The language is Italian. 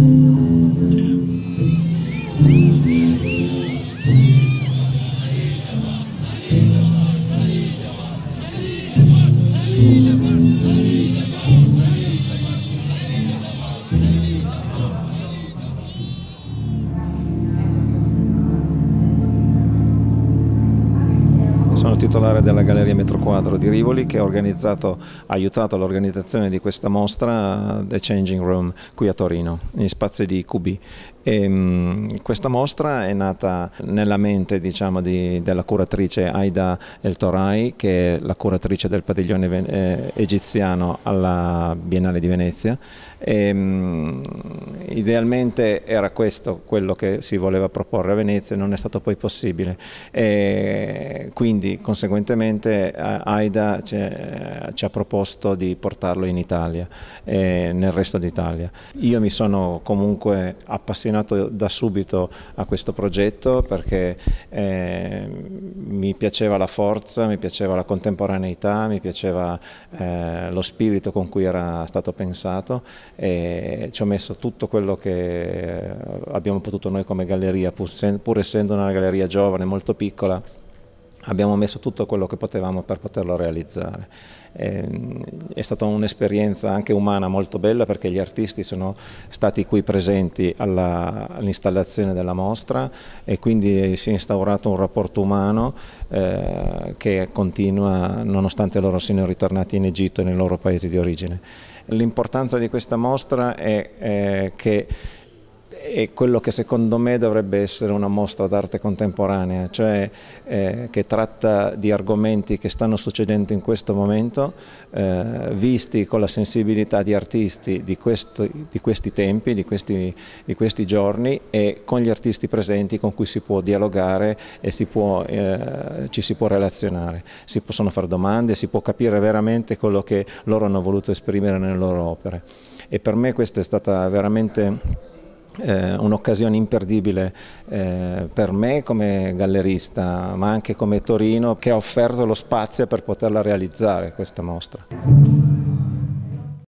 Sono titolare della Galleria Metro Quadro di Rivoli, che ha aiutato l'organizzazione di questa mostra The Changing Room qui a Torino, in spazi di QB. Questa mostra è nata nella mente, diciamo, della curatrice Aida El Torai, che è la curatrice del padiglione egiziano alla Biennale di Venezia. Idealmente era questo quello che si voleva proporre a Venezia, non è stato poi possibile. Quindi conseguentemente Aida ci ha proposto di portarlo in Italia, nel resto d'Italia. Io mi sono comunque appassionato da subito a questo progetto perché mi piaceva la forza, mi piaceva la contemporaneità, mi piaceva lo spirito con cui era stato pensato, e ci ho messo tutto quello che abbiamo potuto noi come galleria, pur essendo una galleria giovane, molto piccola. Abbiamo messo tutto quello che potevamo per poterlo realizzare. È stata un'esperienza anche umana molto bella, perché gli artisti sono stati qui presenti all'installazione della mostra, e quindi si è instaurato un rapporto umano che continua nonostante loro siano ritornati in Egitto e nei loro paesi di origine. L'importanza di questa mostra è che è quello che secondo me dovrebbe essere una mostra d'arte contemporanea, cioè che tratta di argomenti che stanno succedendo in questo momento, visti con la sensibilità di artisti di questi tempi, di questi giorni, e con gli artisti presenti con cui si può dialogare e ci si può relazionare. Si possono fare domande, si può capire veramente quello che loro hanno voluto esprimere nelle loro opere. E per me questa è stata veramente un'occasione imperdibile per me come gallerista, ma anche come Torino, che ha offerto lo spazio per poterla realizzare questa mostra.